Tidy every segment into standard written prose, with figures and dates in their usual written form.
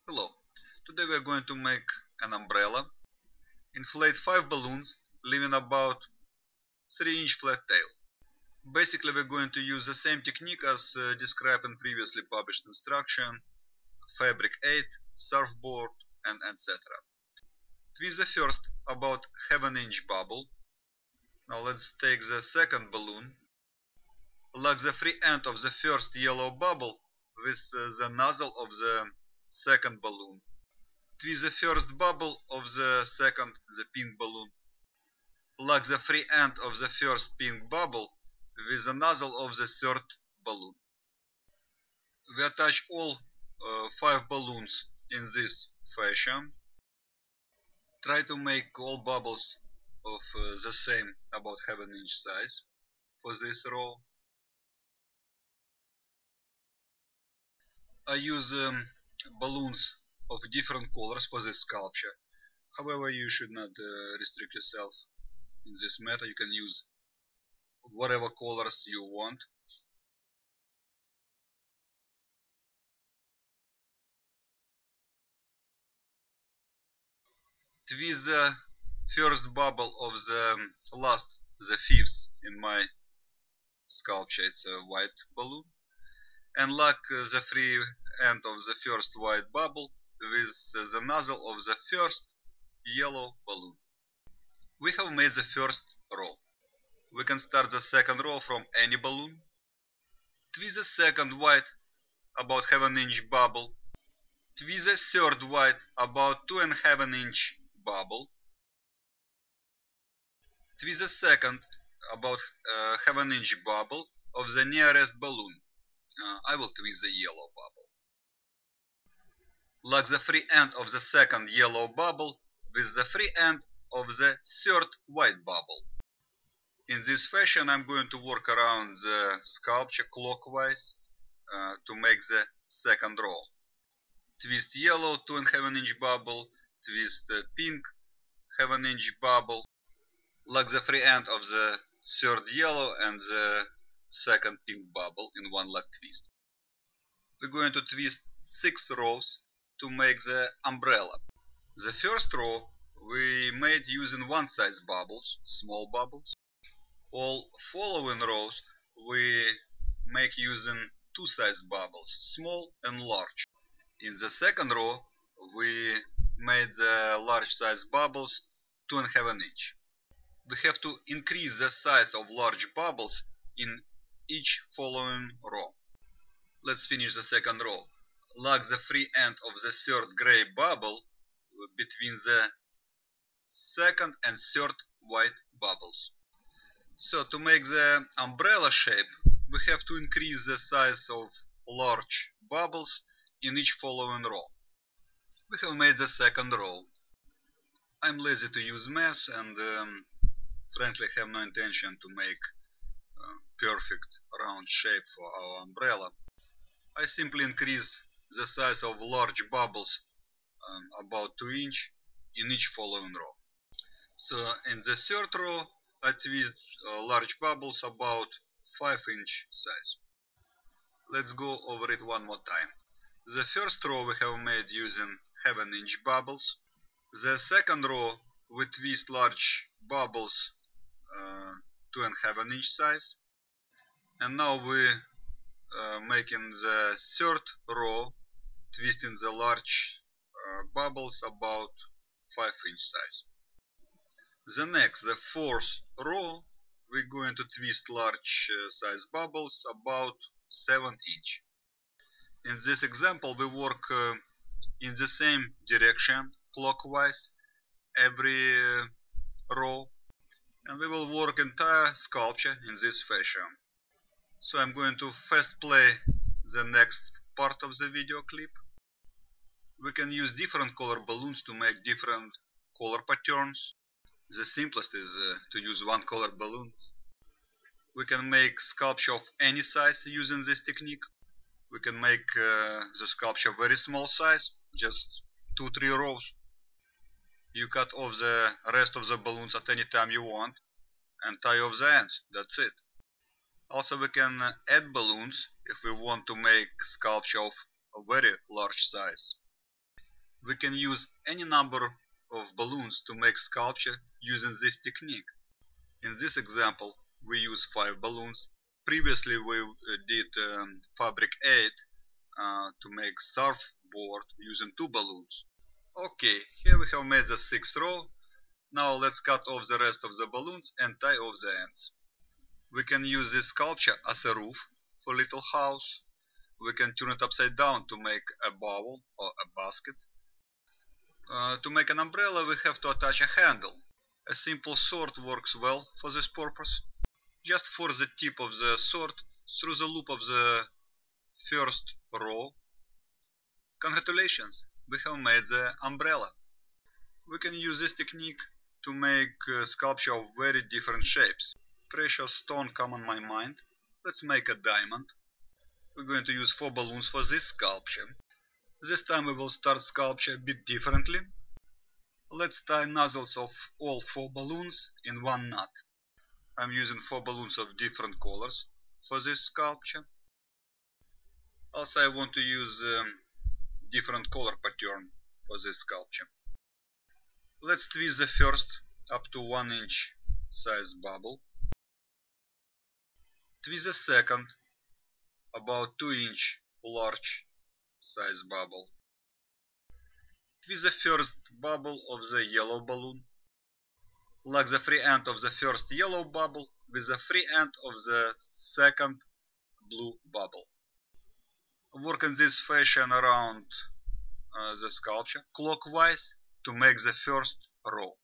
Hello, today we are going to make an umbrella. Inflate 5 balloons, leaving about 3-inch flat tail. Basically we're going to use the same technique as described in previously published instruction, fabric 8, surfboard, and etc. Twist the first about 1/2-inch bubble. Now let's take the second balloon. Lock the free end of the first yellow bubble with the nozzle of the second balloon. Twist the first bubble of the second, the pink balloon. Lock the free end of the first pink bubble with the nozzle of the third balloon. We attach all 5 balloons in this fashion. Try to make all bubbles of the same, about 1/2-inch size for this row. I use balloons of different colors for this sculpture. However, you should not restrict yourself in this matter. You can use whatever colors you want. Twist the first bubble of the last, the fifth in my sculpture, it's a white balloon, and lock the free end of the first white bubble with the nozzle of the first yellow balloon. We have made the first row. We can start the second row from any balloon. Twist the second white, about 1/2-inch bubble. Twist the third white, about 2.5-inch bubble. Twist the second, about 1/2-inch bubble of the nearest balloon. I will twist the yellow bubble. Lock the free end of the second yellow bubble with the free end of the third white bubble. In this fashion I'm going to work around the sculpture clockwise to make the second row. Twist yellow 2.5-inch bubble, twist pink 1/2-inch bubble, lock the free end of the third yellow and the second pink bubble in one lock twist. We're going to twist 6 rows to make the umbrella. The first row we made using one size bubbles, small bubbles. All following rows we make using 2 size bubbles, small and large. In the second row we made the large size bubbles 2.5-inch. We have to increase the size of large bubbles in each following row. Let's finish the second row. Lock the free end of the third gray bubble between the second and third white bubbles. So to make the umbrella shape we have to increase the size of large bubbles in each following row. We have made the second row. I'm lazy to use math and frankly have no intention to make perfect round shape for our umbrella. I simply increase the size of large bubbles about 2-inch in each following row. So in the third row I twist large bubbles about 5-inch size. Let's go over it one more time. The first row we have made using 1/2-inch bubbles. The second row we twist large bubbles 2.5-inch size. And now we making the third row, twisting the large bubbles about 5-inch size. The fourth row, we're going to twist large size bubbles about 7-inch. In this example we work in the same direction, clockwise, every row, and we will work entire sculpture in this fashion. So I'm going to fast play the next part of the video clip. We can use different color balloons to make different color patterns. The simplest is to use one color balloons. We can make sculpture of any size using this technique. We can make the sculpture very small size, just 2-3 rows. You cut off the rest of the balloons at any time you want and tie off the ends, that's it. Also we can add balloons if we want to make sculpture of a very large size. We can use any number of balloons to make sculpture using this technique. In this example, we use 5 balloons. Previously we did fabric 8 to make surfboard using 2 balloons. Okay, here we have made the 6th row. Now let's cut off the rest of the balloons and tie off the ends. We can use this sculpture as a roof for little house. We can turn it upside down to make a bowl or a basket. To make an umbrella we have to attach a handle. A simple sword works well for this purpose. Just force the tip of the sword through the loop of the first row. Congratulations, we have made the umbrella. We can use this technique to make sculpture of very different shapes. Precious stone come on my mind. Let's make a diamond. We're going to use 4 balloons for this sculpture. This time we will start sculpture a bit differently. Let's tie nozzles of all 4 balloons in one knot. I'm using 4 balloons of different colors for this sculpture. Also I want to use different color pattern for this sculpture. Let's twist the first up to 1 inch size bubble. Twist the second about 2 inch large size bubble. Twist the first bubble of the yellow balloon. Lock the free end of the first yellow bubble with the free end of the second blue bubble. Work in this fashion around the sculpture clockwise to make the first row.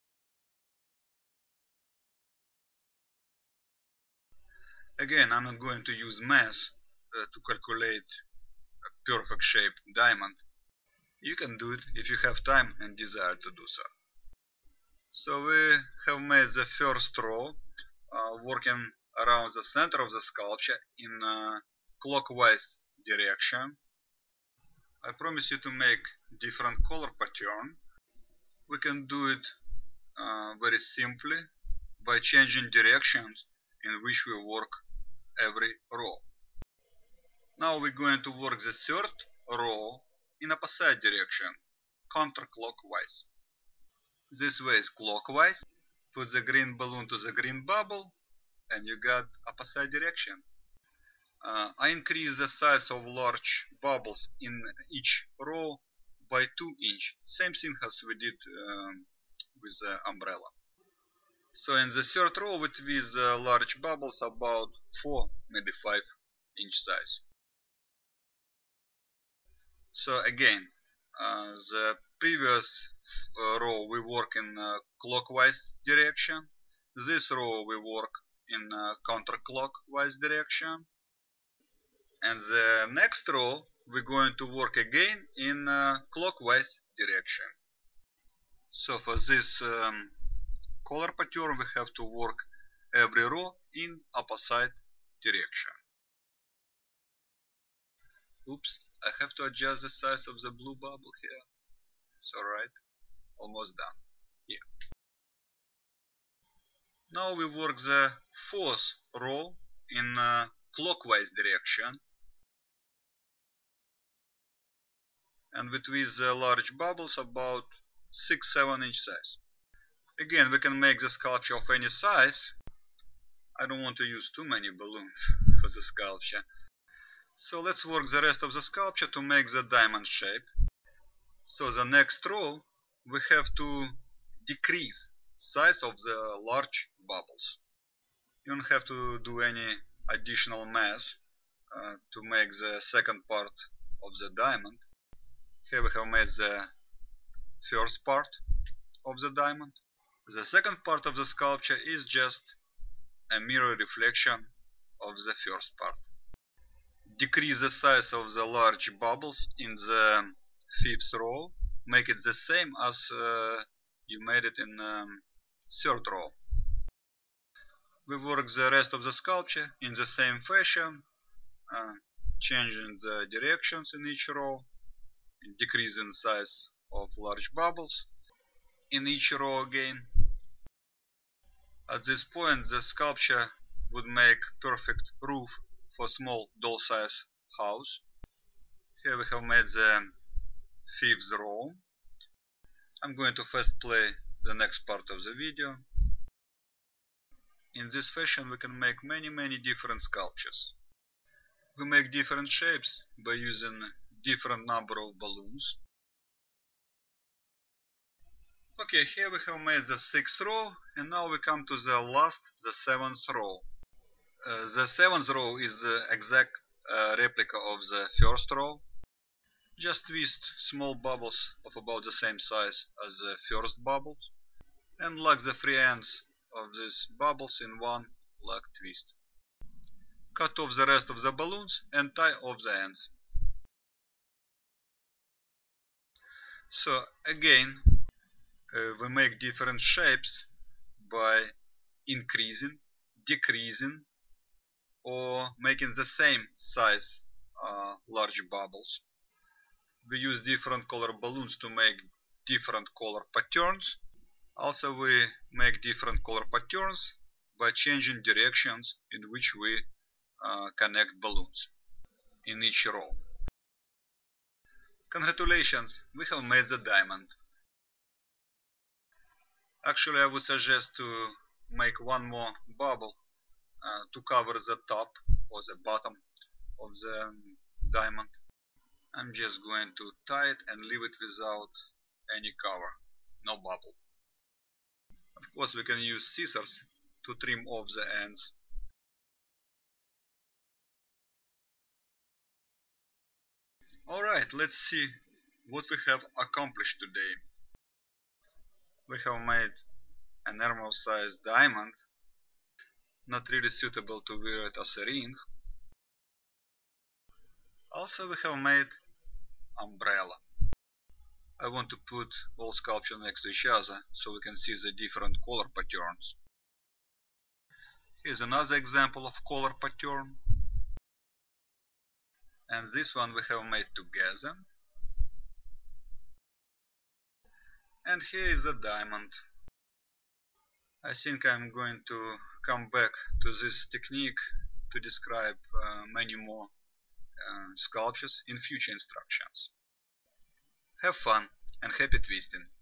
Again, I'm not going to use math to calculate a perfect shaped diamond. You can do it if you have time and desire to do so. So we have made the first row, working around the center of the sculpture in clockwise direction. I promise you to make different color pattern. We can do it very simply by changing directions in which we work every row. Now we're going to work the third row in opposite direction, counterclockwise. This way is clockwise. Put the green balloon to the green bubble and you got opposite direction. I increase the size of large bubbles in each row by 2 inch. Same thing as we did with the umbrella. So in the third row we twist the large bubbles about 4, maybe 5 inch size. So again, the previous row we work in clockwise direction. This row we work in counterclockwise direction. And the next row we're going to work again in clockwise direction. So for this color pattern we have to work every row in opposite direction. Oops, I have to adjust the size of the blue bubble here. It's alright, almost done. Yeah. Now we work the fourth row in clockwise direction. And we twist the large bubbles about 6-7 inch size. Again, we can make the sculpture of any size. I don't want to use too many balloons for the sculpture. So let's work the rest of the sculpture to make the diamond shape. So the next row we have to decrease size of the large bubbles. You don't have to do any additional math to make the second part of the diamond. Here we have made the first part of the diamond. The second part of the sculpture is just a mirror reflection of the first part. Decrease the size of the large bubbles in the fifth row. Make it the same as you made it in third row. We work the rest of the sculpture in the same fashion, changing the directions in each row, decreasing size of large bubbles in each row again. At this point the sculpture would make perfect roof for small doll size house. Here we have made the 5th row. I'm going to first play the next part of the video. In this fashion we can make many different sculptures. We make different shapes by using different number of balloons. Okay, here we have made the 6th row, and now we come to the last, the 7th row. The 7th row is the exact replica of the 1st row. Just twist small bubbles of about the same size as the first bubbles, and lock the free ends of these bubbles in one lock twist. Cut off the rest of the balloons and tie off the ends. So again, we make different shapes by increasing, decreasing, or making the same size large bubbles. We use different color balloons to make different color patterns. Also we make different color patterns by changing directions in which we connect balloons in each row. Congratulations, we have made the diamond. Actually, I would suggest to make one more bubble to cover the top or the bottom of the diamond. I'm just going to tie it and leave it without any cover, no bubble. Of course, we can use scissors to trim off the ends. Alright, let's see what we have accomplished today. We have made a normal sized diamond, not really suitable to wear it as a ring. Also we have made umbrella. I want to put all sculptures next to each other so we can see the different color patterns. Here's another example of color pattern. And this one we have made together. And here is a diamond. I think I'm going to come back to this technique to describe many more sculptures in future instructions. Have fun and happy twisting!